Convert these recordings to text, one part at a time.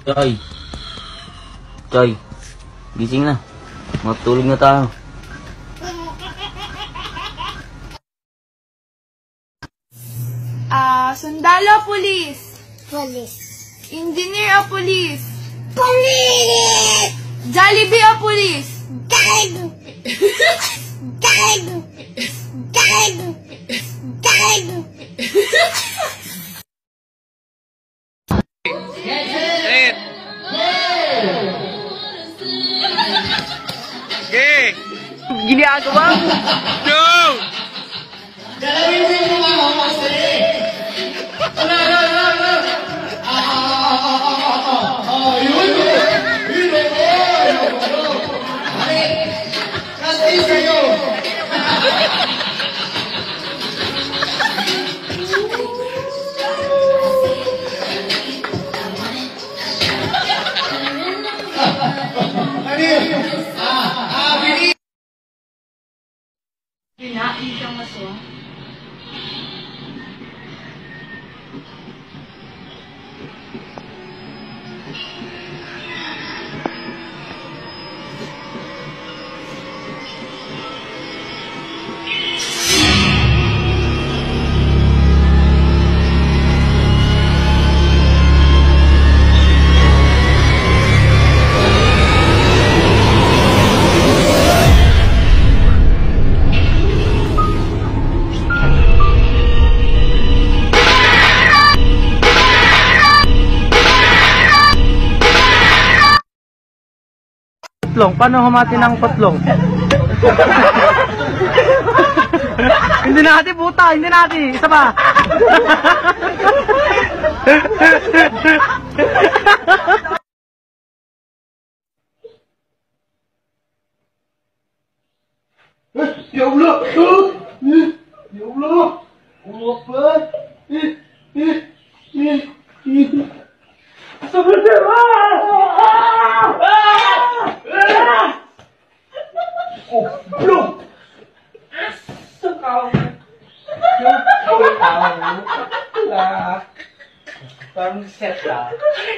Choy! Choy! Gising na. Matulog na tayo. Sundalo, police. Police. Engineer o police. Police! Jollibee o police. Gag! Gag! Gag! Gag! Ginagawa? No! Pinain siyang maso. Patlong? Paano humati ng patlong? Hindi natin puta, hindi natin. Isa pa. Ya Allah! Ya Allah! Allah Akbar! Goblok! Asa kau? Parang set lah.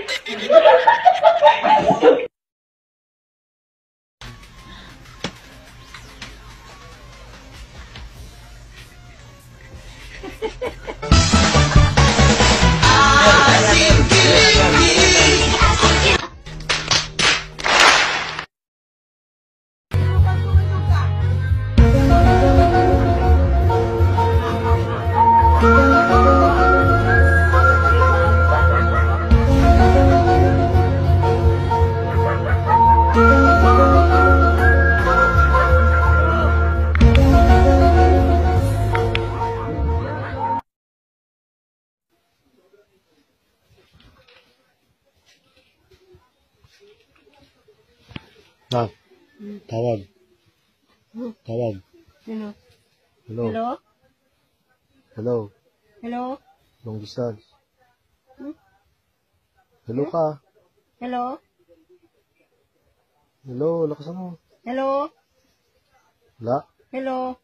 Ah, tawag. Tawag. Hello? Hello. Hello? Hello. Hello? Long distance. Hello ka. Hello? Hello, lakasan mo. Hello? Wala. Hello?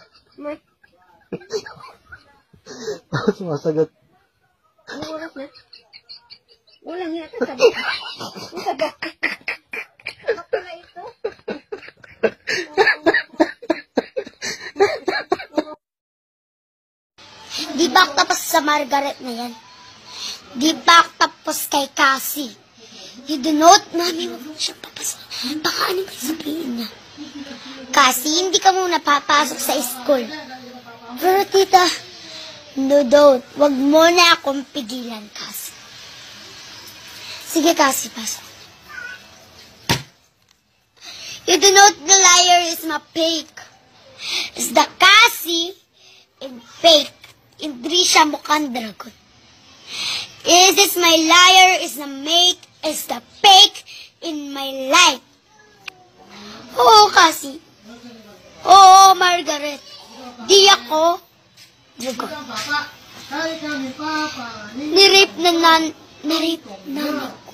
Sumasagot. Ano oras na? Ulang yata sabi. Sabi. Ano pala ito? Di ba tapos sa Margaret na yan? Di ba tapos kay Cassie? You do not, mami, huwag mo siyang papasok. Baka ano ba sabihin niya? Cassie, hindi ka muna papasok sa school. Pero tita, no don't. Huwag mo na akong pigilan, Cassie. Sige, Cassie, pasok. You do not, the liar is my fake. Is the Cassie in fake. Hindi siya mukhang dragon. Is this my liar, is the make, is the fake in my life. Oo, Cassie. Oo, Margaret. Di ako dragon. Nirip na nirip nanay ko.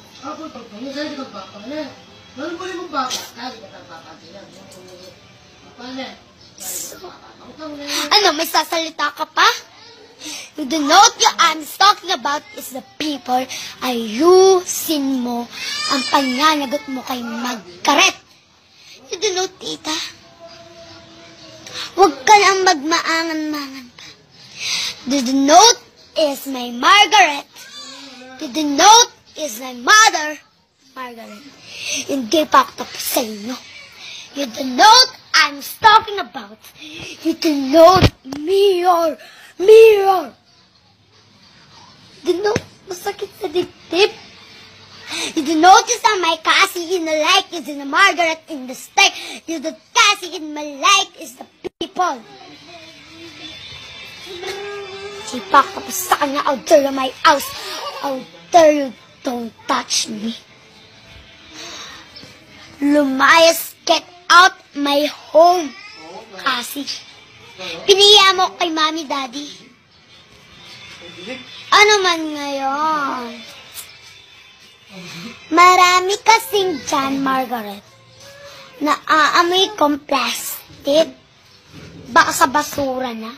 So, ano, may sasalita ka pa? The note I'm talking about is the people. Ayusin mo ang pananagot mo kay Margaret. The note, tita. Huwag ka lang magmaangan-mangan pa. The note is my Margaret. The note is my mother, Margaret. Hindi pa ako tapos sa inyo. The note I'm talking about. The note, mirror. The note, masakit sa dibdib. You notice that my Cassie in the light is in the Margaret in the stick. You the Cassie in my light is the people. Sipak tapos sa kanya, I'll tell you my house. I'll tell you, don't touch me. Lumayas, get out my home, Cassie. Piniya mo kay Mami, Daddy. Ano man ngayon? Marami kasing dyan, Margaret, na aamoy kong plastic. Baka sa basura na.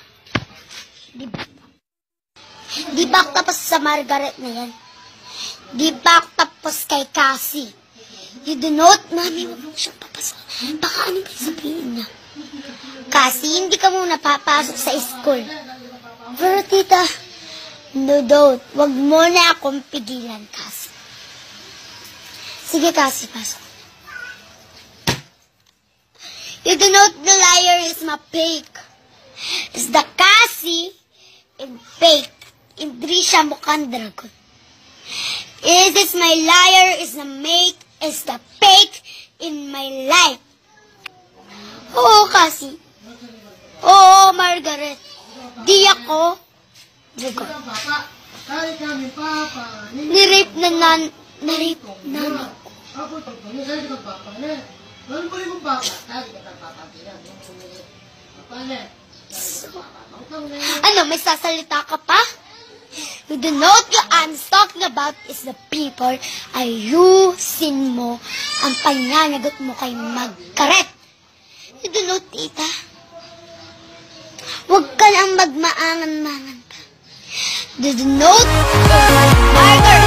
Di ba tapos sa Margaret na yan? Di ba tapos kay Cassie? You do not, Mami, huwag mo siyang papasok. Baka ano ba sabihin niya? Cassie, hindi ka muna papasok sa school. Pero tita, no doubt, wag mo na akong pigilan, Cassie. Sige, Cassie, pasok. You do not, the liar is my fake. It's the Cassie in fake. Hindi siya mukhang dragon. Is this my liar is the mate, is the fake in my life. Oo, Cassie. Oo, Margaret. Di ako dragon. Nirape na narape nanay ko. Ano, may sasalita ka pa? The note I'm talking about is the people. Ayusin mo ang pananagot mo kay Margaret. The note, tita. Huwag ka lang magmaangan-mangan pa. The note is my Margaret.